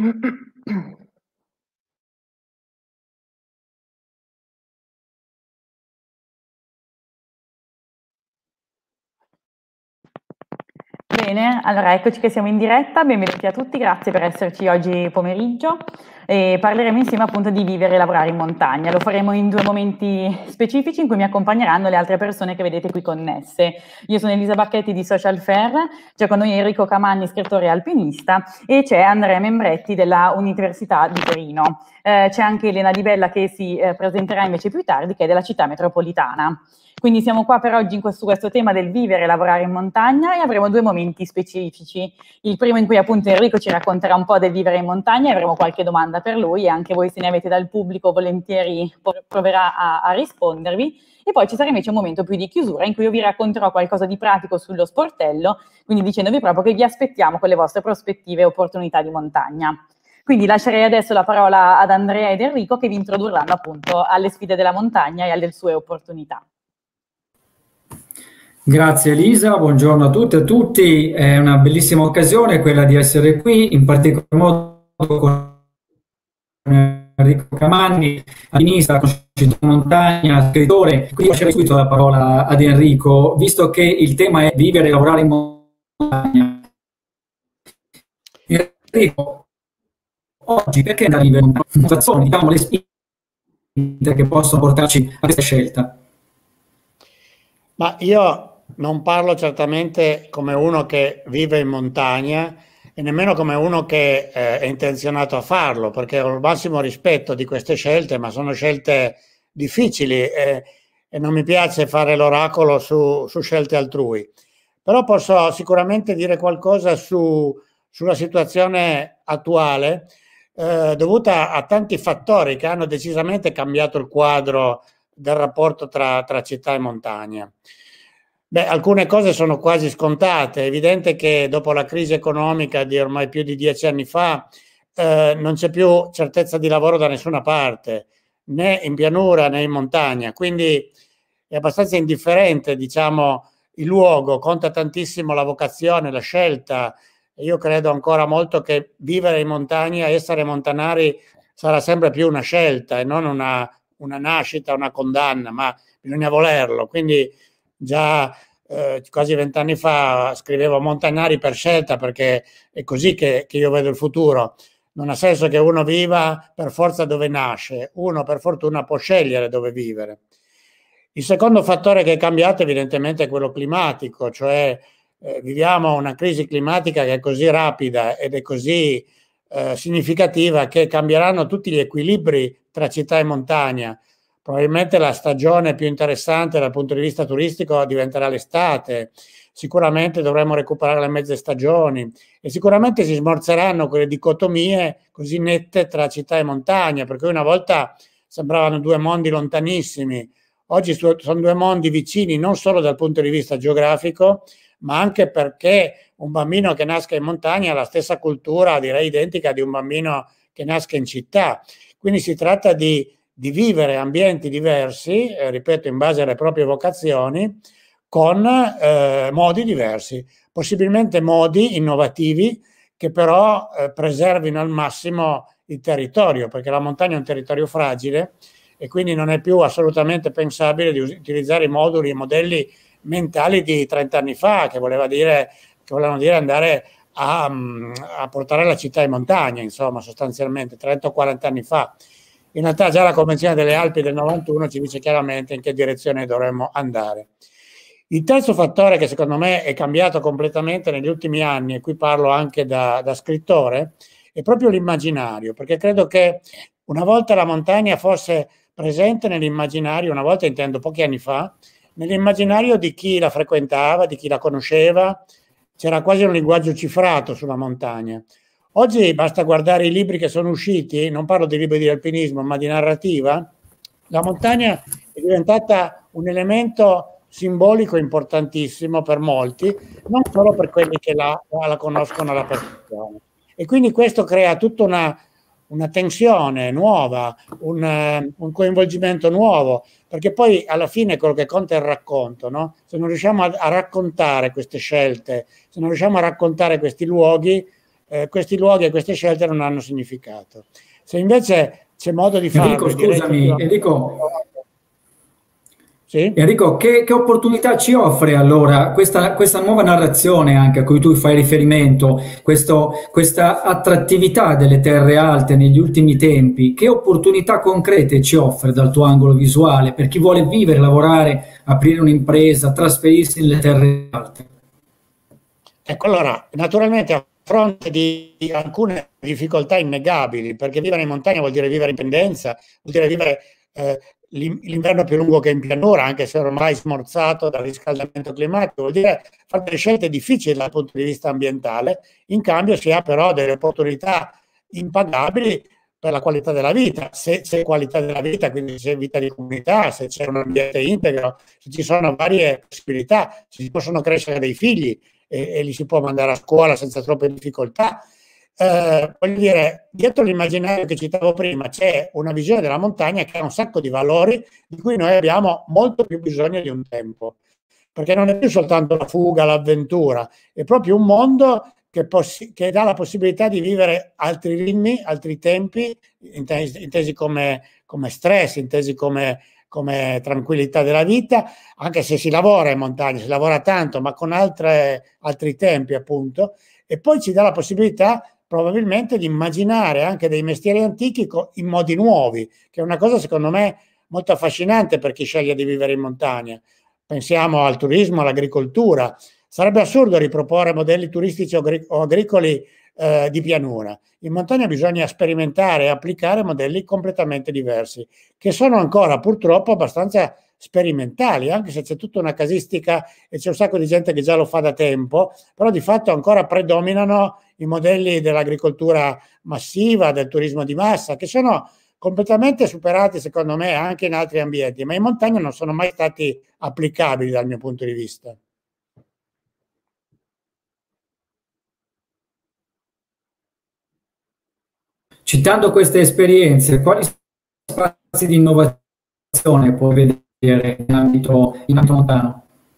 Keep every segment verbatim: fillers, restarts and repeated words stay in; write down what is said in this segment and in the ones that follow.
Bene, allora eccoci che siamo in diretta, benvenuti a tutti, grazie per esserci oggi pomeriggio e parleremo insieme appunto di vivere e lavorare in montagna. Lo faremo in due momenti specifici in cui mi accompagneranno le altre persone che vedete qui connesse. Io sono Elisa Bacchetti di Social Fair, c'è con noi Enrico Camanni, scrittore e alpinista, e c'è Andrea Membretti della Università di Torino. Eh, c'è anche Elena Di Bella che si eh, presenterà invece più tardi, che è della città metropolitana. Quindi siamo qua per oggi in questo, questo tema del vivere e lavorare in montagna e avremo due momenti specifici. Il primo in cui appunto Enrico ci racconterà un po' del vivere in montagna e avremo qualche domanda per lui e anche voi se ne avete dal pubblico volentieri proverà a, a rispondervi. E poi ci sarà invece un momento più di chiusura in cui io vi racconterò qualcosa di pratico sullo sportello, quindi dicendovi proprio che vi aspettiamo con le vostre prospettive e opportunità di montagna. Quindi lascerei adesso la parola ad Andrea ed Enrico che vi introdurranno appunto alle sfide della montagna e alle sue opportunità. Grazie Elisa, buongiorno a tutte e a tutti, è una bellissima occasione quella di essere qui, in particolar modo con Enrico Camanni, alpinista, conoscitore di montagna, scrittore. Quindi lascerei subito la parola ad Enrico, visto che il tema è vivere e lavorare in montagna. Enrico, oggi perché andare a vivere in montagna? Diciamo le spinte che possono portarci a questa scelta. Ma io non parlo certamente come uno che vive in montagna e nemmeno come uno che eh, è intenzionato a farlo, perché ho il massimo rispetto di queste scelte, ma sono scelte difficili e, e non mi piace fare l'oracolo su, su scelte altrui. Però posso sicuramente dire qualcosa su, sulla situazione attuale eh, dovuta a tanti fattori che hanno decisamente cambiato il quadro del rapporto tra, tra città e montagna. Beh, alcune cose sono quasi scontate. È evidente che dopo la crisi economica di ormai più di dieci anni fa eh, non c'è più certezza di lavoro da nessuna parte, né in pianura né in montagna, quindi è abbastanza indifferente, diciamo, il luogo, conta tantissimo la vocazione, la scelta. Io credo ancora molto che vivere in montagna, essere montanari sarà sempre più una scelta e non una una nascita, una condanna, ma bisogna volerlo. Quindi già eh, quasi vent'anni fa scrivevo montanari per scelta, perché è così che, che io vedo il futuro. Non ha senso che uno viva per forza dove nasce, uno per fortuna può scegliere dove vivere. Il secondo fattore che è cambiato evidentemente è quello climatico, cioè eh, viviamo una crisi climatica che è così rapida ed è così eh, significativa che cambieranno tutti gli equilibri tra città e montagna. Probabilmente la stagione più interessante dal punto di vista turistico diventerà l'estate, sicuramente dovremo recuperare le mezze stagioni e sicuramente si smorzeranno quelle dicotomie così nette tra città e montagna, perché una volta sembravano due mondi lontanissimi, oggi sono due mondi vicini non solo dal punto di vista geografico, ma anche perché un bambino che nasca in montagna ha la stessa cultura, direi identica, di un bambino che nasca in città. Quindi si tratta di, di vivere ambienti diversi, eh, ripeto, in base alle proprie vocazioni, con eh, modi diversi, possibilmente modi innovativi che però eh, preservino al massimo il territorio, perché la montagna è un territorio fragile e quindi non è più assolutamente pensabile di utilizzare i moduli, i modelli mentali di trent'anni fa, che voleva dire, che volevano dire andare a, a portare la città in montagna, insomma, sostanzialmente trenta o quaranta anni fa. In realtà già la Convenzione delle Alpi del novantuno ci dice chiaramente in che direzione dovremmo andare. Il terzo fattore che secondo me è cambiato completamente negli ultimi anni, e qui parlo anche da, da scrittore, è proprio l'immaginario, perché credo che una volta la montagna fosse presente nell'immaginario, una volta intendo pochi anni fa, nell'immaginario di chi la frequentava, di chi la conosceva, c'era quasi un linguaggio cifrato sulla montagna. Oggi basta guardare i libri che sono usciti, non parlo di libri di alpinismo, ma di narrativa. La montagna è diventata un elemento simbolico importantissimo per molti, non solo per quelli che la, la conoscono alla perfezione. E quindi questo crea tutta una, una tensione nuova, un, un coinvolgimento nuovo, perché poi alla fine quello che conta è il racconto, no? Se non riusciamo a, a raccontare queste scelte, se non riusciamo a raccontare questi luoghi, eh, questi luoghi e queste scelte non hanno significato. Se invece c'è modo di farlo... Enrico, scusami, Enrico... Sì? Enrico, che, che opportunità ci offre allora questa, questa nuova narrazione anche a cui tu fai riferimento, questo, questa attrattività delle terre alte negli ultimi tempi? Che opportunità concrete ci offre dal tuo angolo visuale per chi vuole vivere, lavorare, aprire un'impresa, trasferirsi nelle terre alte? Ecco, allora, naturalmente a fronte di alcune difficoltà innegabili, perché vivere in montagna vuol dire vivere in pendenza, vuol dire vivere... Eh, l'inverno più lungo che in pianura, anche se ormai smorzato dal riscaldamento climatico, vuol dire fare delle scelte difficili dal punto di vista ambientale. In cambio si ha però delle opportunità impagabili per la qualità della vita. Se c'è qualità della vita, quindi se c'è vita di comunità, se c'è un ambiente integro, se ci sono varie possibilità, si possono crescere dei figli e, e li si può mandare a scuola senza troppe difficoltà. Eh, voglio dire, dietro l'immaginario che citavo prima c'è una visione della montagna che ha un sacco di valori di cui noi abbiamo molto più bisogno di un tempo, perché non è più soltanto la fuga, l'avventura, è proprio un mondo che, che dà la possibilità di vivere altri ritmi, altri tempi, intesi, intesi come, come stress, intesi come, come tranquillità della vita, anche se si lavora in montagna, si lavora tanto, ma con altre, altri tempi appunto, e poi ci dà la possibilità probabilmente di immaginare anche dei mestieri antichi in modi nuovi, che è una cosa secondo me molto affascinante per chi sceglie di vivere in montagna. Pensiamo al turismo, all'agricoltura. Sarebbe assurdo riproporre modelli turistici o agricoli eh, di pianura. In montagna bisogna sperimentare e applicare modelli completamente diversi, che sono ancora purtroppo abbastanza sperimentali, anche se c'è tutta una casistica e c'è un sacco di gente che già lo fa da tempo, però di fatto ancora predominano i modelli dell'agricoltura massiva, del turismo di massa, che sono completamente superati secondo me anche in altri ambienti, ma in montagna non sono mai stati applicabili dal mio punto di vista. Citando queste esperienze, quali spazi di innovazione puoi vedere in ambito, in ambito montano?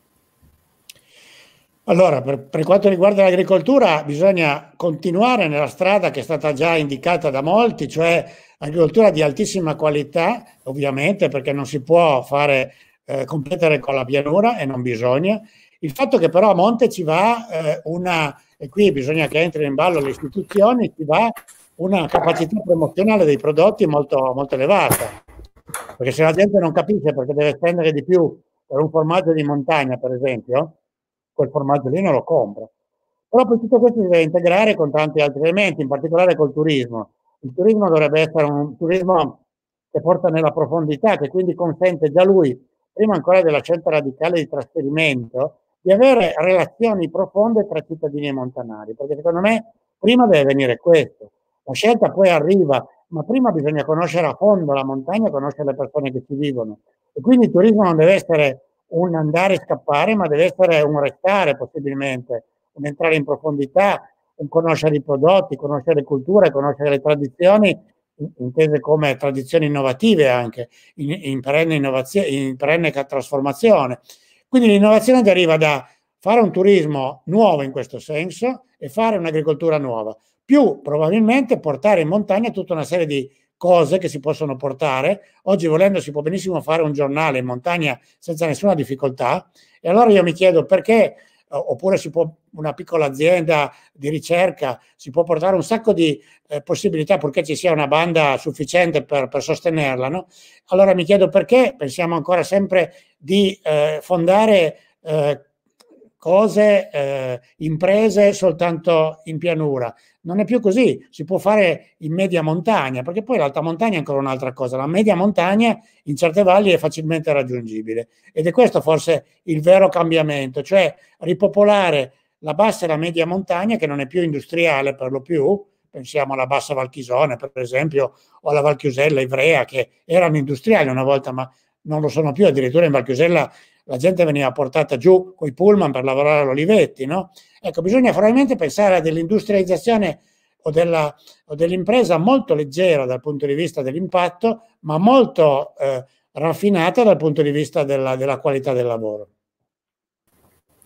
Allora, per, per quanto riguarda l'agricoltura, bisogna continuare nella strada che è stata già indicata da molti, cioè agricoltura di altissima qualità, ovviamente, perché non si può fare eh, competere con la pianura e non bisogna. Il fatto che però a monte ci va eh, una, e qui bisogna che entrino in ballo le istituzioni, ci va una capacità promozionale dei prodotti molto, molto elevata, perché se la gente non capisce perché deve spendere di più per un formaggio di montagna, per esempio, quel formaggio lì non lo compra. Però poi tutto questo si deve integrare con tanti altri elementi, in particolare col turismo. Il turismo dovrebbe essere un turismo che porta nella profondità, che quindi consente già lui, prima ancora della scelta radicale di trasferimento, di avere relazioni profonde tra cittadini e montanari, perché secondo me prima deve venire questo. La scelta poi arriva, ma prima bisogna conoscere a fondo la montagna, conoscere le persone che ci vivono. E quindi il turismo non deve essere un andare e scappare, ma deve essere un restare possibilmente, un entrare in profondità, un conoscere i prodotti, conoscere le culture, conoscere le tradizioni, intese come tradizioni innovative anche, in, in, perenne, innovazione, in perenne trasformazione. Quindi l'innovazione deriva da fare un turismo nuovo in questo senso e fare un'agricoltura nuova, più probabilmente portare in montagna tutta una serie di cose che si possono portare. Oggi volendo si può benissimo fare un giornale in montagna senza nessuna difficoltà, e allora io mi chiedo perché, oppure si può, una piccola azienda di ricerca, si può portare un sacco di eh, possibilità purché ci sia una banda sufficiente per, per sostenerla, no? Allora mi chiedo perché pensiamo ancora sempre di eh, fondare eh, cose, eh, imprese soltanto in pianura. Non è più così, si può fare in media montagna, perché poi l'alta montagna è ancora un'altra cosa. La media montagna in certe valli è facilmente raggiungibile, ed è questo forse il vero cambiamento, cioè ripopolare la bassa e la media montagna, che non è più industriale per lo più. Pensiamo alla bassa Valchisone, per esempio, o alla Val Chiusella, Ivrea, che erano industriali una volta, ma non lo sono più. Addirittura in Val Chiusella la gente veniva portata giù con i pullman per lavorare all'Olivetti, no? Ecco, bisogna probabilmente pensare a dell'industrializzazione o, della, o dell'impresa molto leggera dal punto di vista dell'impatto, ma molto eh, raffinata dal punto di vista della, della qualità del lavoro.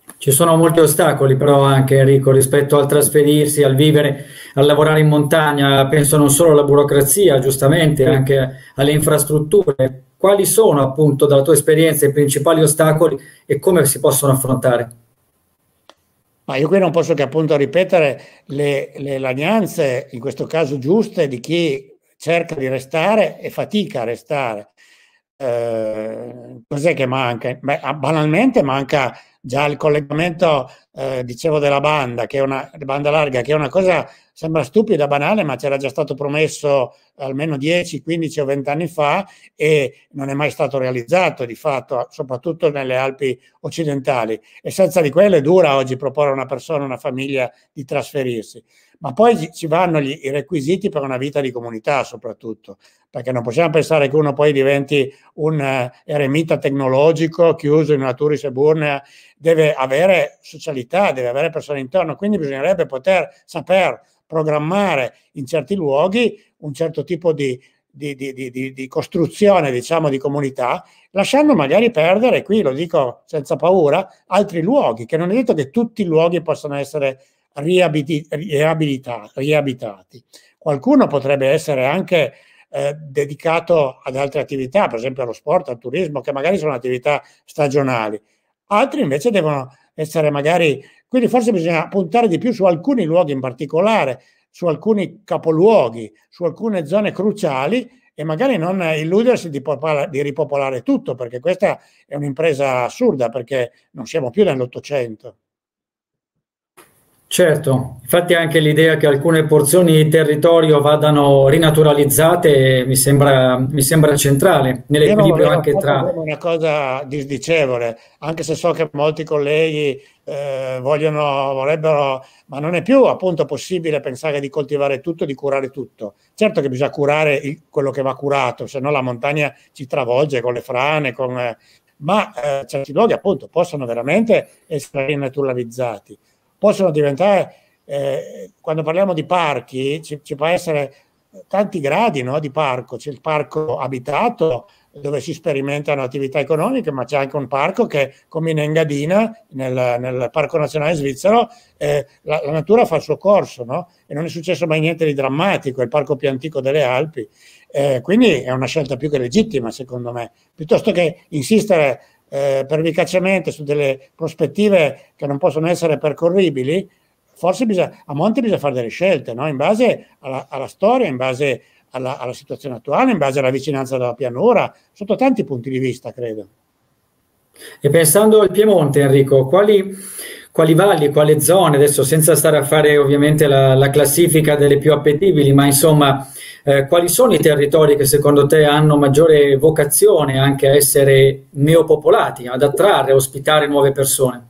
Ci sono molti ostacoli però anche, Enrico, rispetto al trasferirsi, al vivere, al lavorare in montagna. Penso non solo alla burocrazia, giustamente, Sì. anche alle infrastrutture. Quali sono, appunto, dalla tua esperienza, i principali ostacoli e come si possono affrontare? Ma io qui non posso che appunto ripetere le, le lagnanze, in questo caso giuste, di chi cerca di restare e fatica a restare. Eh, cos'è che manca? Beh, banalmente manca già il collegamento, eh, dicevo, della banda, che è una banda larga, che è una cosa, sembra stupida, banale, ma c'era già stato promesso almeno dieci, quindici o venti anni fa e non è mai stato realizzato di fatto, soprattutto nelle Alpi occidentali. E senza di quelle è dura oggi proporre a una persona, una famiglia di trasferirsi. Ma poi ci vanno gli, i requisiti per una vita di comunità soprattutto, perché non possiamo pensare che uno poi diventi un uh, eremita tecnologico chiuso in una Turis Eburnea, deve avere socialità, deve avere persone intorno, quindi bisognerebbe poter saper programmare in certi luoghi un certo tipo di, di, di, di, di costruzione, diciamo, di comunità, lasciando magari perdere, qui lo dico senza paura, altri luoghi, che non è detto che tutti i luoghi possano essere riabilitati, riabitati. Qualcuno potrebbe essere anche eh, dedicato ad altre attività, per esempio allo sport, al turismo, che magari sono attività stagionali. Altri invece devono essere magari, quindi forse bisogna puntare di più su alcuni luoghi in particolare, su alcuni capoluoghi, su alcune zone cruciali e magari non illudersi di, di ripopolare tutto, perché questa è un'impresa assurda, perché non siamo più nell'Ottocento. Certo, infatti anche l'idea che alcune porzioni di territorio vadano rinaturalizzate mi sembra, mi sembra centrale Io non lo nell'equilibrio vedo anche proprio tra... come una cosa disdicevole, anche se so che molti colleghi eh, vogliono, vorrebbero, ma non è più appunto possibile pensare di coltivare tutto, di curare tutto. Certo che bisogna curare il, quello che va curato, se no la montagna ci travolge con le frane, con, eh, ma eh, certi luoghi appunto possono veramente essere rinaturalizzati, possono diventare, eh, quando parliamo di parchi, ci, ci può essere tanti gradi, no, di parco, c'è il parco abitato, dove si sperimentano attività economiche, ma c'è anche un parco che, come in Engadina, nel, nel Parco Nazionale Svizzero, eh, la, la natura fa il suo corso, no? E non è successo mai niente di drammatico, è il parco più antico delle Alpi, eh, quindi è una scelta più che legittima, secondo me, piuttosto che insistere eh, pervicacemente su delle prospettive che non possono essere percorribili. Forse bisogna, a monte bisogna fare delle scelte, no? In base alla, alla storia, in base alla, alla situazione attuale, in base alla vicinanza della pianura, sotto tanti punti di vista, credo. E pensando al Piemonte, Enrico, quali, quali valli, quali zone, adesso senza stare a fare ovviamente la, la classifica delle più appetibili, ma insomma, eh, quali sono i territori che secondo te hanno maggiore vocazione anche a essere neopopolati, ad attrarre, ospitare nuove persone?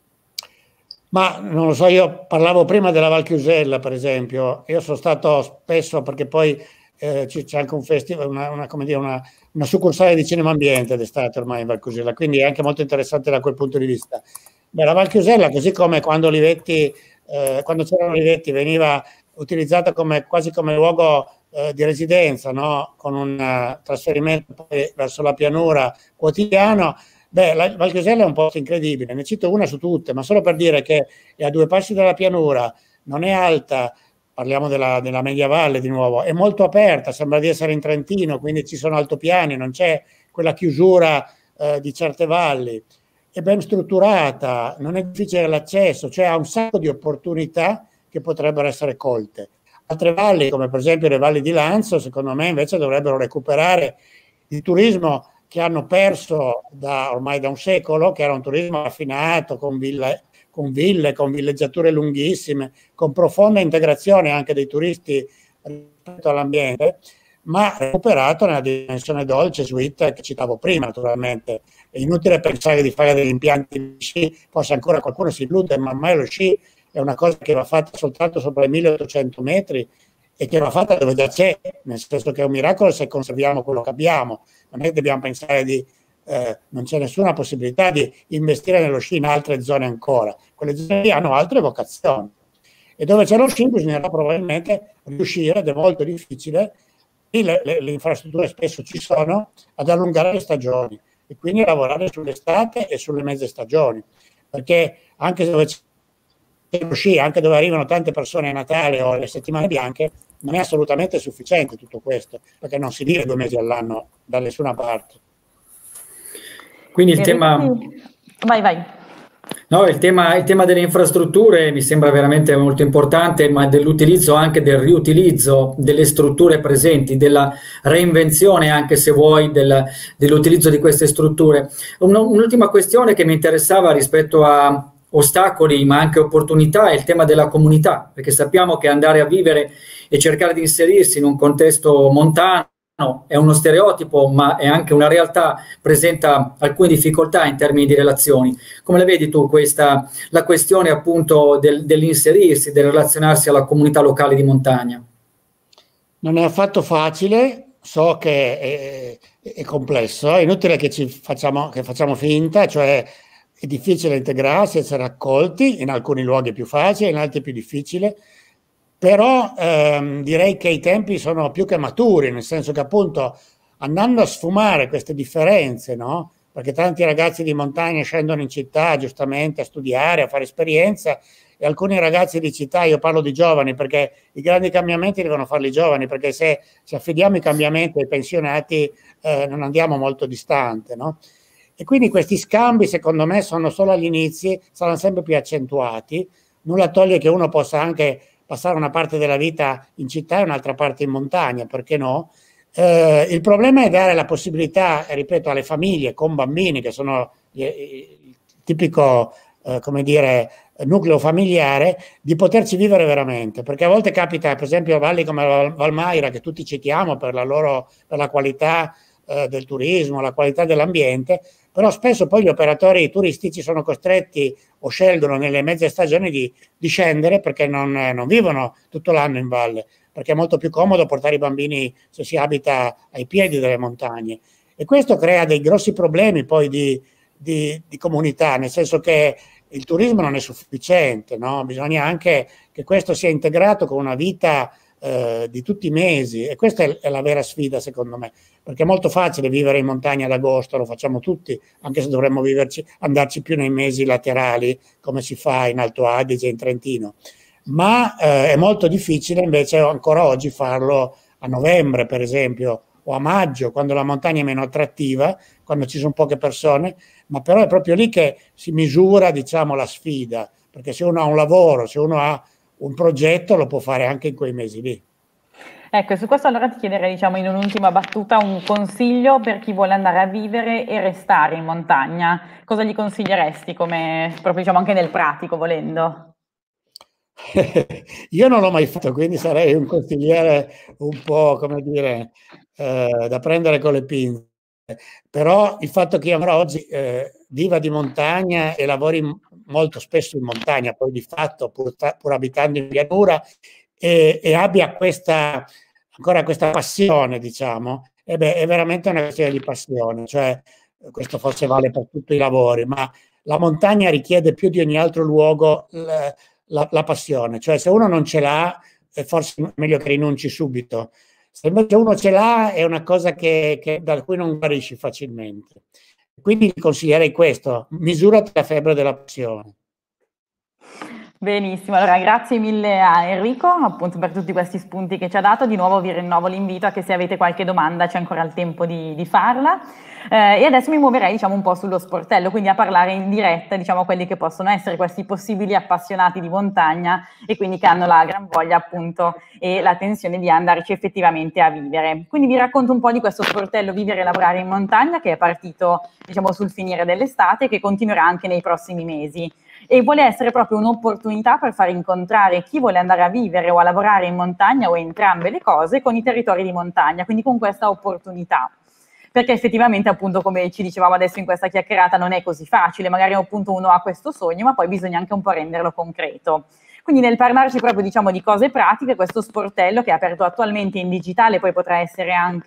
Ma non lo so, io parlavo prima della Val Chiusella, per esempio, io sono stato spesso, perché poi eh, c'è anche un festival, una, una, come dire, una, una succursale di cinema ambiente d'estate ormai in Val Chiusella, quindi è anche molto interessante da quel punto di vista. Beh, la Val Chiusella, così come quando Olivetti, eh, quando c'erano Olivetti, veniva utilizzata come, quasi come luogo eh, di residenza, no? Con un uh, trasferimento poi verso la pianura quotidiano. Beh, la Val Chiusella è un posto incredibile, ne cito una su tutte, ma solo per dire che è a due passi dalla pianura, non è alta, parliamo della, della media valle di nuovo, è molto aperta, sembra di essere in Trentino, quindi ci sono altopiani, non c'è quella chiusura eh, di certe valli, è ben strutturata, non è difficile l'accesso, cioè ha un sacco di opportunità che potrebbero essere colte. Altre valli, come per esempio le valli di Lanzo, secondo me invece dovrebbero recuperare il turismo che hanno perso da, ormai da un secolo, che era un turismo raffinato, con ville, con ville, con villeggiature lunghissime, con profonda integrazione anche dei turisti rispetto all'ambiente, ma recuperato nella dimensione dolce, sweet, che citavo prima, naturalmente. È inutile pensare di fare degli impianti di sci, forse ancora qualcuno si illude, ma ormai lo sci è una cosa che va fatta soltanto sopra i milleottocento metri, e che va fatta dove già c'è, nel senso che è un miracolo se conserviamo quello che abbiamo. Non è che dobbiamo pensare di, eh, non c'è nessuna possibilità di investire nello sci in altre zone ancora. Quelle zone lì hanno altre vocazioni. E dove c'è lo sci bisognerà probabilmente riuscire, ed è molto difficile, le, le, le infrastrutture spesso ci sono, ad allungare le stagioni e quindi lavorare sull'estate e sulle mezze stagioni. perché anche dove c'è lo sci, anche dove arrivano tante persone a Natale o alle settimane bianche, non è assolutamente sufficiente tutto questo, perché non si vive due mesi all'anno da nessuna parte. Quindi il tema... Vai, vai. No, il tema, il tema delle infrastrutture mi sembra veramente molto importante, ma dell'utilizzo anche del riutilizzo delle strutture presenti, della reinvenzione anche se vuoi del, dell'utilizzo di queste strutture. Un, un'ultima questione che mi interessava rispetto a ostacoli ma anche opportunità è il tema della comunità, perché sappiamo che andare a vivere e cercare di inserirsi in un contesto montano è uno stereotipo, ma è anche una realtà, presenta alcune difficoltà in termini di relazioni. Come la vedi tu questa, la questione appunto del, dell'inserirsi, del relazionarsi alla comunità locale di montagna? Non è affatto facile, so che è, è complesso, è inutile che ci facciamo, che facciamo finta, cioè è difficile integrarsi, essere accolti, in alcuni luoghi è più facile, in altri è più difficile. Però ehm, direi che i tempi sono più che maturi, nel senso che appunto andando a sfumare queste differenze, no? Perché tanti ragazzi di montagna scendono in città giustamente a studiare, a fare esperienza, e alcuni ragazzi di città, io parlo di giovani, perché i grandi cambiamenti devono farli i giovani, perché se, se affidiamo i cambiamenti ai pensionati eh, non andiamo molto distante, no? E quindi questi scambi secondo me sono solo agli inizi, saranno sempre più accentuati, nulla toglie che uno possa anche passare una parte della vita in città e un'altra parte in montagna, perché no? Eh, il problema è dare la possibilità, ripeto, alle famiglie con bambini, che sono il, il tipico, eh, come dire, nucleo familiare, di poterci vivere veramente, perché a volte capita, per esempio, a valli come Val, Valmaira, che tutti citiamo per la loro, per la qualità eh, del turismo, la qualità dell'ambiente, però spesso poi gli operatori turistici sono costretti o scelgono nelle mezze stagioni di, di scendere perché non, non vivono tutto l'anno in valle, perché è molto più comodo portare i bambini se si abita ai piedi delle montagne. E questo crea dei grossi problemi poi di, di, di comunità, nel senso che il turismo non è sufficiente, no? Bisogna anche che questo sia integrato con una vita eh, di tutti i mesi, e questa è, è la vera sfida secondo me, perché è molto facile vivere in montagna ad agosto, lo facciamo tutti, anche se dovremmo viverci, andarci più nei mesi laterali come si fa in Alto Adige e in Trentino, ma eh, è molto difficile invece ancora oggi farlo a novembre per esempio o a maggio, quando la montagna è meno attrattiva, quando ci sono poche persone, ma però è proprio lì che si misura, diciamo, la sfida, perché se uno ha un lavoro, se uno ha un progetto, lo può fare anche in quei mesi lì. Ecco, su questo allora ti chiederei, diciamo, in un'ultima battuta un consiglio per chi vuole andare a vivere e restare in montagna. Cosa gli consiglieresti, come proprio, diciamo, anche nel pratico, volendo? Io non l'ho mai fatto, quindi sarei un consigliere un po', come dire, eh, da prendere con le pinze. Però il fatto che io ancora oggi eh, viva di montagna e lavori molto spesso in montagna, poi di fatto pur, pur abitando in pianura, e, e abbia questa, ancora questa passione, diciamo, e beh, è veramente una questione di passione, cioè questo forse vale per tutti i lavori, ma la montagna richiede più di ogni altro luogo la, la, la passione, cioè se uno non ce l'ha, è forse meglio che rinunci subito. Se invece uno ce l'ha è una cosa che, che, da cui non guarisci facilmente. Quindi consiglierei questo, misurati la febbre della passione. Benissimo, allora grazie mille a Enrico appunto per tutti questi spunti che ci ha dato. Di nuovo vi rinnovo l'invito a che se avete qualche domanda c'è ancora il tempo di, di farla. Eh, e adesso mi muoverei, diciamo, un po' sullo sportello, quindi a parlare in diretta, diciamo, a quelli che possono essere questi possibili appassionati di montagna e quindi che hanno la gran voglia appunto e la tensione di andarci effettivamente a vivere. Quindi vi racconto un po' di questo sportello Vivere e Lavorare in Montagna, che è partito, diciamo, sul finire dell'estate e che continuerà anche nei prossimi mesi. E vuole essere proprio un'opportunità per far incontrare chi vuole andare a vivere o a lavorare in montagna o entrambe le cose con i territori di montagna, quindi con questa opportunità. Perché effettivamente, appunto, come ci dicevamo adesso in questa chiacchierata, non è così facile, magari appunto uno ha questo sogno, ma poi bisogna anche un po' renderlo concreto. Quindi nel parlarci proprio, diciamo, di cose pratiche, questo sportello che è aperto attualmente in digitale, poi potrà essere anche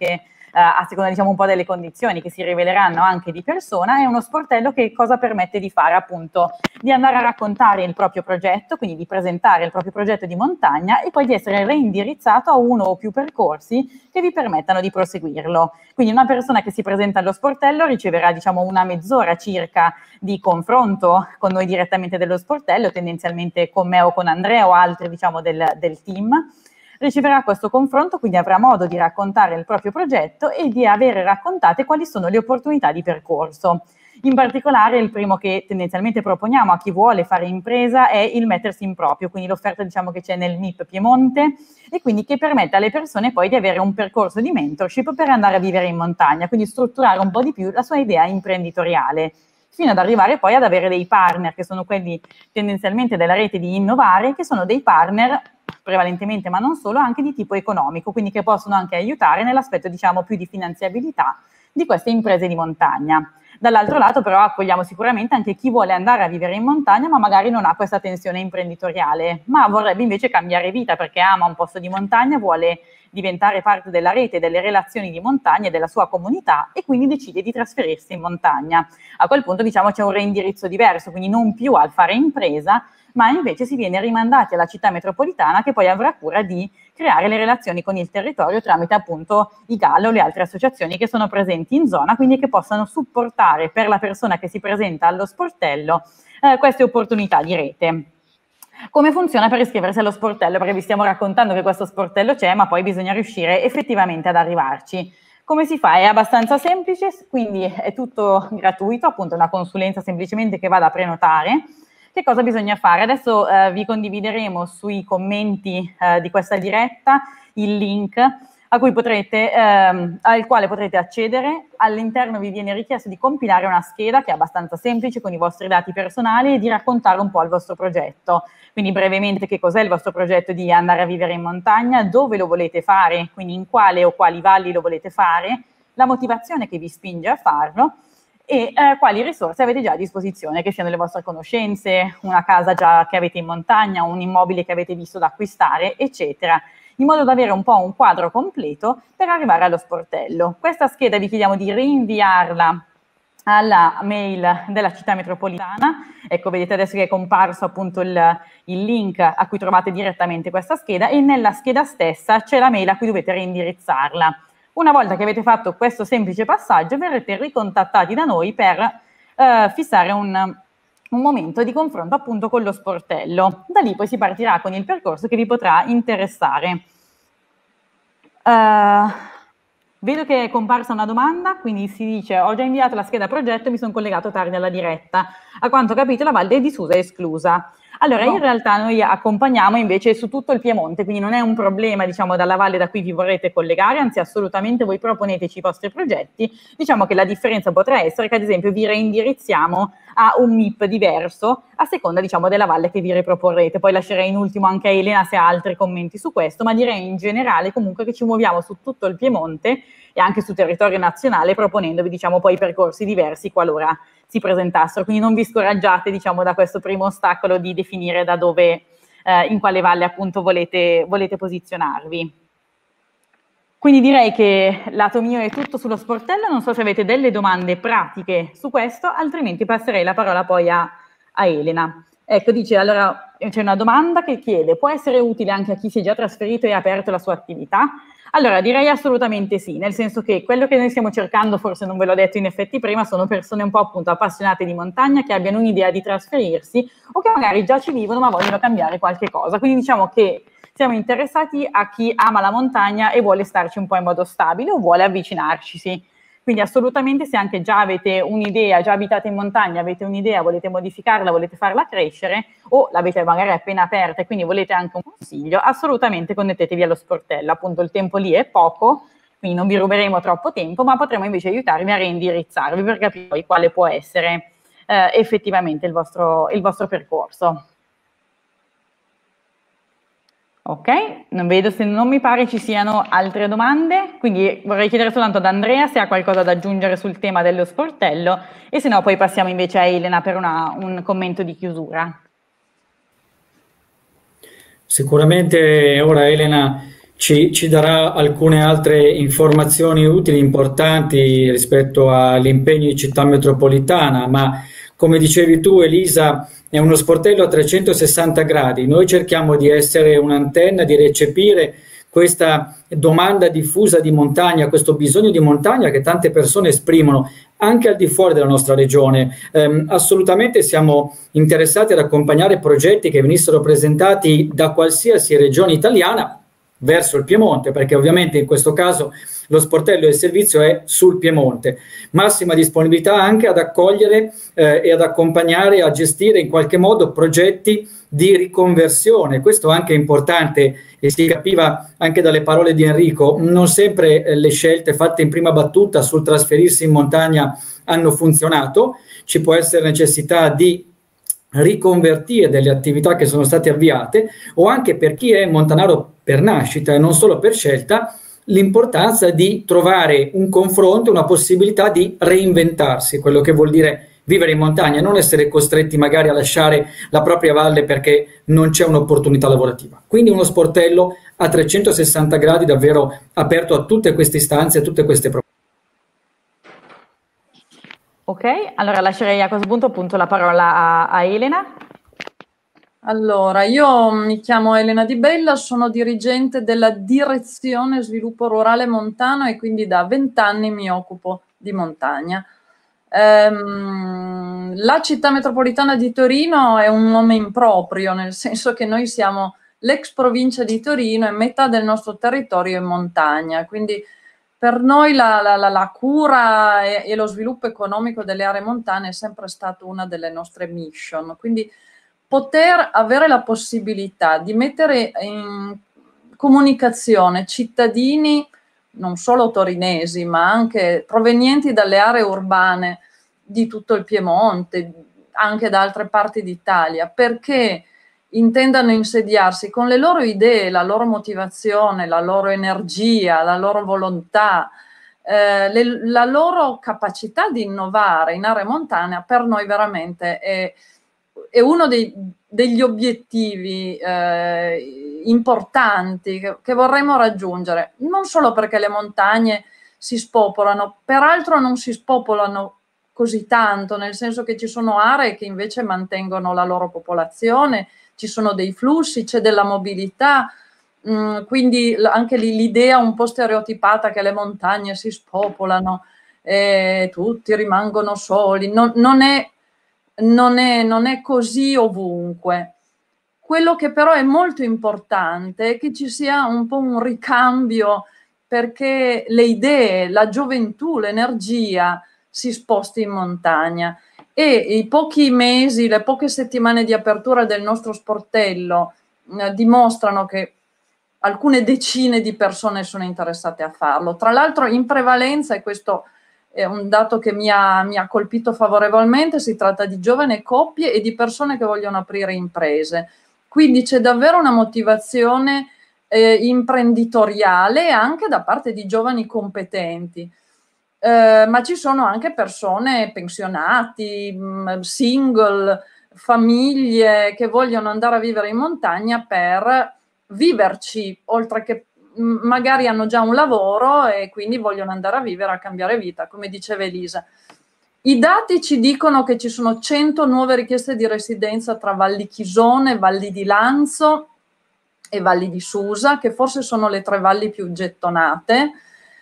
a seconda diciamo un po' delle condizioni che si riveleranno anche di persona. È uno sportello che cosa permette di fare? Appunto di andare a raccontare il proprio progetto, quindi di presentare il proprio progetto di montagna e poi di essere reindirizzato a uno o più percorsi che vi permettano di proseguirlo. Quindi una persona che si presenta allo sportello riceverà diciamo una mezz'ora circa di confronto con noi direttamente dello sportello, tendenzialmente con me o con Andrea o altri diciamo del, del team. Riceverà questo confronto, quindi avrà modo di raccontare il proprio progetto e di avere raccontate quali sono le opportunità di percorso. In particolare il primo che tendenzialmente proponiamo a chi vuole fare impresa è il mettersi in proprio, quindi l'offerta diciamo che c'è nel M I P Piemonte e quindi che permette alle persone poi di avere un percorso di mentorship per andare a vivere in montagna, quindi strutturare un po' di più la sua idea imprenditoriale, fino ad arrivare poi ad avere dei partner che sono quelli tendenzialmente della rete di Innovare, che sono dei partner prevalentemente ma non solo, anche di tipo economico, quindi che possono anche aiutare nell'aspetto diciamo più di finanziabilità di queste imprese di montagna. Dall'altro lato però accogliamo sicuramente anche chi vuole andare a vivere in montagna ma magari non ha questa tensione imprenditoriale, ma vorrebbe invece cambiare vita perché ama un posto di montagna, vuole diventare parte della rete, delle relazioni di montagna e della sua comunità e quindi decide di trasferirsi in montagna. A quel punto diciamo c'è un reindirizzo diverso, quindi non più al fare impresa, ma invece si viene rimandati alla città metropolitana che poi avrà cura di creare le relazioni con il territorio tramite appunto i G A L o le altre associazioni che sono presenti in zona, quindi che possano supportare per la persona che si presenta allo sportello eh, queste opportunità di rete. Come funziona per iscriversi allo sportello? Perché vi stiamo raccontando che questo sportello c'è, ma poi bisogna riuscire effettivamente ad arrivarci. Come si fa? È abbastanza semplice, quindi è tutto gratuito, appunto una consulenza semplicemente che vada a prenotare. Che cosa bisogna fare? Adesso eh, vi condivideremo sui commenti eh, di questa diretta il link a cui potrete, ehm, al quale potrete accedere. All'interno vi viene richiesto di compilare una scheda che è abbastanza semplice con i vostri dati personali e di raccontare un po' il vostro progetto. Quindi brevemente che cos'è il vostro progetto di andare a vivere in montagna, dove lo volete fare, quindi in quale o quali valli lo volete fare, la motivazione che vi spinge a farlo e eh, quali risorse avete già a disposizione, che siano le vostre conoscenze, una casa già che avete in montagna, un immobile che avete visto da acquistare, eccetera, in modo da avere un po' un quadro completo per arrivare allo sportello. Questa scheda vi chiediamo di rinviarla alla mail della città metropolitana. Ecco, vedete adesso che è comparso appunto il, il link a cui trovate direttamente questa scheda e nella scheda stessa c'è la mail a cui dovete reindirizzarla. Una volta che avete fatto questo semplice passaggio verrete ricontattati da noi per eh, fissare un, un momento di confronto appunto con lo sportello. Da lì poi si partirà con il percorso che vi potrà interessare. Uh, vedo che è comparsa una domanda, quindi si dice: ho già inviato la scheda progetto e mi sono collegato tardi alla diretta. A quanto ho capito la Valle di Susa è esclusa. Allora, no. In realtà noi accompagniamo invece su tutto il Piemonte, quindi non è un problema, diciamo, dalla valle da cui vi vorrete collegare, anzi assolutamente voi proponeteci i vostri progetti. Diciamo che la differenza potrà essere che ad esempio vi reindirizziamo a un M I P diverso a seconda, diciamo, della valle che vi riproporrete. Poi lascerei in ultimo anche a Elena se ha altri commenti su questo, ma direi in generale comunque che ci muoviamo su tutto il Piemonte e anche sul territorio nazionale proponendovi, diciamo, poi percorsi diversi qualora si presentassero, quindi non vi scoraggiate, diciamo, da questo primo ostacolo di definire da dove, eh, in quale valle appunto volete, volete posizionarvi. Quindi direi che lato mio è tutto sullo sportello, non so se avete delle domande pratiche su questo, altrimenti passerei la parola poi a, a Elena. Ecco, dice, allora c'è una domanda che chiede: può essere utile anche a chi si è già trasferito e ha aperto la sua attività? Allora, direi assolutamente sì, nel senso che quello che noi stiamo cercando, forse non ve l'ho detto in effetti prima, sono persone un po' appunto appassionate di montagna, che abbiano un'idea di trasferirsi o che magari già ci vivono ma vogliono cambiare qualche cosa. Quindi diciamo che siamo interessati a chi ama la montagna e vuole starci un po' in modo stabile o vuole avvicinarci. Quindi assolutamente, se anche già avete un'idea, già abitate in montagna, avete un'idea, volete modificarla, volete farla crescere o l'avete magari appena aperta e quindi volete anche un consiglio, assolutamente connettetevi allo sportello. Appunto il tempo lì è poco, quindi non vi ruberemo troppo tempo, ma potremo invece aiutarvi a reindirizzarvi per capire poi quale può essere eh, effettivamente il vostro, il vostro percorso. Ok, non vedo, se non mi pare ci siano altre domande, quindi vorrei chiedere soltanto ad Andrea se ha qualcosa da aggiungere sul tema dello sportello e se no poi passiamo invece a Elena per una, un commento di chiusura. Sicuramente ora Elena ci, ci darà alcune altre informazioni utili, importanti rispetto all'impegno di Città Metropolitana, ma come dicevi tu, Elisa, è uno sportello a trecentosessanta gradi. Noi cerchiamo di essere un'antenna, di recepire questa domanda diffusa di montagna, questo bisogno di montagna che tante persone esprimono anche al di fuori della nostra regione. Eh, assolutamente siamo interessati ad accompagnare progetti che venissero presentati da qualsiasi regione italiana verso il Piemonte, perché ovviamente in questo caso lo sportello del servizio è sul Piemonte. Massima disponibilità anche ad accogliere eh, e ad accompagnare, a gestire in qualche modo progetti di riconversione. Questo anche è importante e si capiva anche dalle parole di Enrico. Non sempre eh, le scelte fatte in prima battuta sul trasferirsi in montagna hanno funzionato. Ci può essere necessità di riconvertire delle attività che sono state avviate, o anche per chi è montanaro per nascita e non solo per scelta, l'importanza di trovare un confronto, una possibilità di reinventarsi, quello che vuol dire vivere in montagna, non essere costretti magari a lasciare la propria valle perché non c'è un'opportunità lavorativa. Quindi uno sportello a trecentosessanta gradi davvero aperto a tutte queste istanze, a tutte queste proposte. Ok, allora lascerei a questo punto appunto la parola a, a Elena. Allora, io mi chiamo Elena Di Bella, sono dirigente della Direzione Sviluppo Rurale Montano e quindi da vent'anni mi occupo di montagna. Ehm, la città metropolitana di Torino è un nome improprio, nel senso che noi siamo l'ex provincia di Torino e metà del nostro territorio è montagna, quindi per noi la, la, la, la cura e, e lo sviluppo economico delle aree montane è sempre stato una delle nostre mission, quindi poter avere la possibilità di mettere in comunicazione cittadini non solo torinesi ma anche provenienti dalle aree urbane di tutto il Piemonte, anche da altre parti d'Italia, perché intendano insediarsi con le loro idee, la loro motivazione, la loro energia, la loro volontà, eh, le, la loro capacità di innovare in area montana, per noi veramente è, è uno dei, degli obiettivi eh, importanti che, che vorremmo raggiungere, non solo perché le montagne si spopolano, peraltro non si spopolano così tanto, nel senso che ci sono aree che invece mantengono la loro popolazione, ci sono dei flussi, c'è della mobilità, mh, quindi anche lì l'idea un po' stereotipata che le montagne si spopolano e tutti rimangono soli, non, non, è, non, è, non è così ovunque. Quello che però è molto importante è che ci sia un po' un ricambio perché le idee, la gioventù, l'energia si sposti in montagna. E i pochi mesi, le poche settimane di apertura del nostro sportello eh, dimostrano che alcune decine di persone sono interessate a farlo. Tra l'altro in prevalenza, e questo è un dato che mi ha, mi ha colpito favorevolmente, si tratta di giovani coppie e di persone che vogliono aprire imprese. Quindi c'è davvero una motivazione eh, imprenditoriale anche da parte di giovani competenti. Eh, ma ci sono anche persone pensionati, mh, single, famiglie che vogliono andare a vivere in montagna per viverci, oltre che mh, magari hanno già un lavoro e quindi vogliono andare a vivere, a cambiare vita, come diceva Elisa. I dati ci dicono che ci sono cento nuove richieste di residenza tra Valli Chisone, Valli di Lanzo e Valli di Susa, che forse sono le tre valli più gettonate.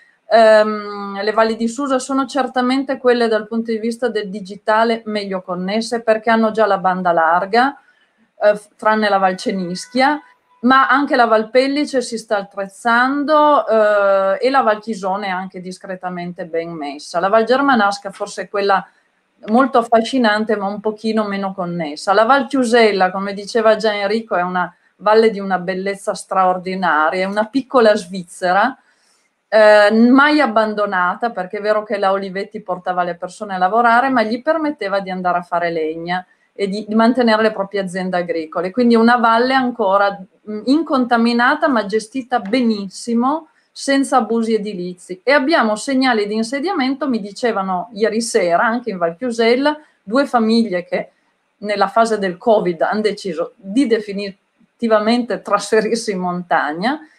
Um, le valli di Susa sono certamente quelle dal punto di vista del digitale meglio connesse perché hanno già la banda larga, eh, tranne la Val Cenischia, ma anche la Val Pellice si sta attrezzando eh, e la Val Chisone è anche discretamente ben messa. La Val Germanasca forse è quella molto affascinante ma un pochino meno connessa. La Val Chiusella, come diceva già Enrico, è una valle di una bellezza straordinaria, è una piccola Svizzera, Eh, mai abbandonata, perché è vero che la Olivetti portava le persone a lavorare, ma gli permetteva di andare a fare legna e di, di mantenere le proprie aziende agricole. Quindi una valle ancora mh, incontaminata, ma gestita benissimo, senza abusi edilizi. E abbiamo segnali di insediamento, mi dicevano ieri sera, anche in Val Chiusella, due famiglie che nella fase del Covid hanno deciso di definitivamente trasferirsi in montagna.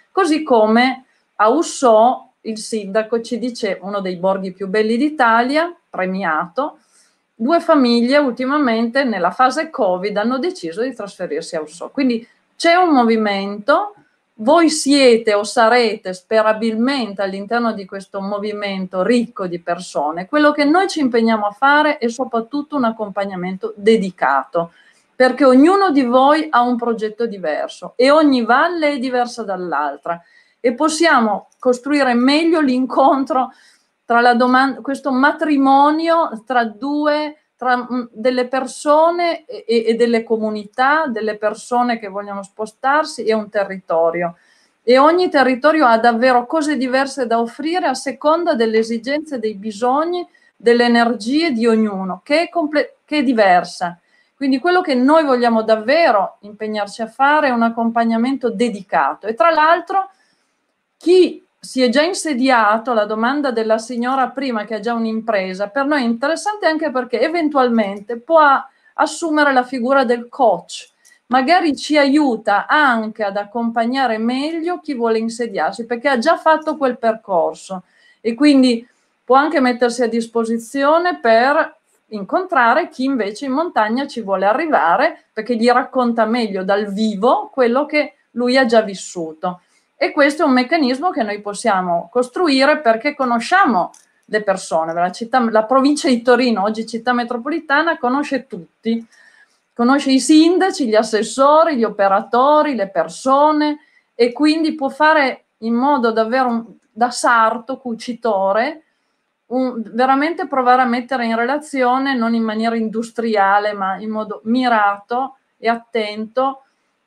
Così come a Ussò il sindaco ci dice, uno dei borghi più belli d'Italia, premiato, due famiglie ultimamente nella fase Covid hanno deciso di trasferirsi a Ussò. Quindi c'è un movimento, voi siete o sarete sperabilmente all'interno di questo movimento ricco di persone. Quello che noi ci impegniamo a fare è soprattutto un accompagnamento dedicato, perché ognuno di voi ha un progetto diverso e ogni valle è diversa dall'altra e possiamo costruire meglio l'incontro tra la domanda, questo matrimonio tra due, tra mh, delle persone e, e delle comunità, delle persone che vogliono spostarsi e un territorio. E ogni territorio ha davvero cose diverse da offrire a seconda delle esigenze, dei bisogni, delle energie di ognuno, che è, comple- che è diversa. Quindi quello che noi vogliamo davvero impegnarci a fare è un accompagnamento dedicato. E tra l'altro chi si è già insediato, la domanda della signora prima che ha già un'impresa, per noi è interessante anche perché eventualmente può assumere la figura del coach, magari ci aiuta anche ad accompagnare meglio chi vuole insediarsi perché ha già fatto quel percorso e quindi può anche mettersi a disposizione per incontrare chi invece in montagna ci vuole arrivare perché gli racconta meglio dal vivo quello che lui ha già vissuto. E questo è un meccanismo che noi possiamo costruire perché conosciamo le persone. La, città, la provincia di Torino, oggi città metropolitana, conosce tutti. Conosce i sindaci, gli assessori, gli operatori, le persone e quindi può fare in modo davvero un, da sarto, cucitore, un, veramente provare a mettere in relazione, non in maniera industriale, ma in modo mirato e attento,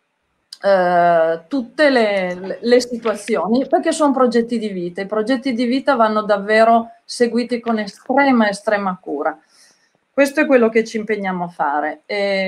Uh, tutte le, le, le situazioni, perché sono progetti di vita. I progetti di vita vanno davvero seguiti con estrema, estrema cura. Questo è quello che ci impegniamo a fare.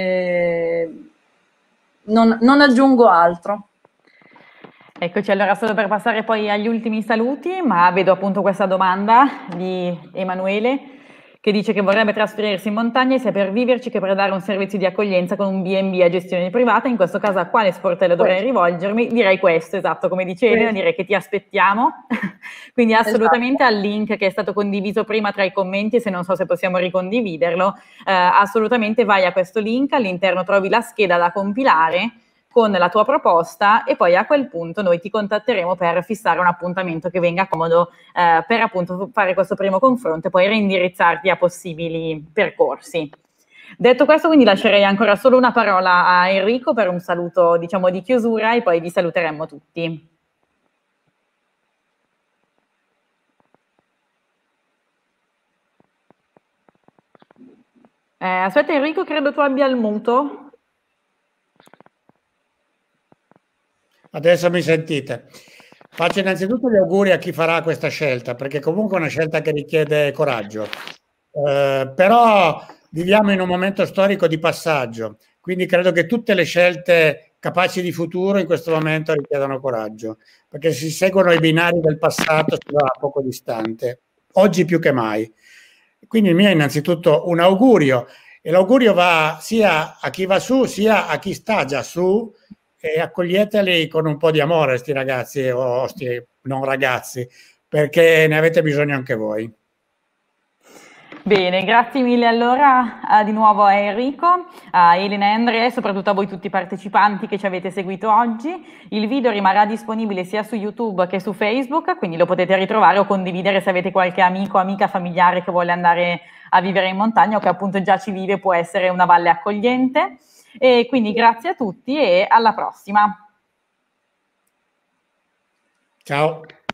E non, non aggiungo altro. Eccoci, allora solo per passare poi agli ultimi saluti, ma vedo appunto questa domanda di Emanuele che dice che vorrebbe trasferirsi in montagna sia per viverci che per dare un servizio di accoglienza con un B and B a gestione privata. In questo caso a quale sportello dovrei rivolgermi? Direi questo, esatto, come dice Elena, direi che ti aspettiamo. Quindi assolutamente esatto. Al link che è stato condiviso prima tra i commenti, se non so se possiamo ricondividerlo, eh, assolutamente vai a questo link, all'interno trovi la scheda da compilare con la tua proposta e poi a quel punto noi ti contatteremo per fissare un appuntamento che venga comodo eh, per appunto fare questo primo confronto e poi reindirizzarti a possibili percorsi. Detto questo, quindi lascerei ancora solo una parola a Enrico per un saluto, diciamo, di chiusura e poi vi saluteremo tutti. Eh, aspetta Enrico, credo tu abbia il muto. Adesso mi sentite. Faccio innanzitutto gli auguri a chi farà questa scelta, perché comunque è una scelta che richiede coraggio. Eh, però viviamo in un momento storico di passaggio, quindi credo che tutte le scelte capaci di futuro in questo momento richiedono coraggio, perché si seguono i binari del passato, si va poco distante, oggi più che mai. Quindi il mio è innanzitutto un augurio, e l'augurio va sia a chi va su, sia a chi sta già su, e accoglieteli con un po' di amore, questi ragazzi o sti non ragazzi, perché ne avete bisogno anche voi. Bene, grazie mille allora uh, di nuovo a Enrico, a Elena e Andrea e soprattutto a voi tutti i partecipanti che ci avete seguito oggi. Il video rimarrà disponibile sia su YouTube che su Facebook, quindi lo potete ritrovare o condividere se avete qualche amico, amica, familiare che vuole andare a vivere in montagna o che appunto già ci vive, può essere una valle accogliente. E quindi grazie a tutti e alla prossima. Ciao.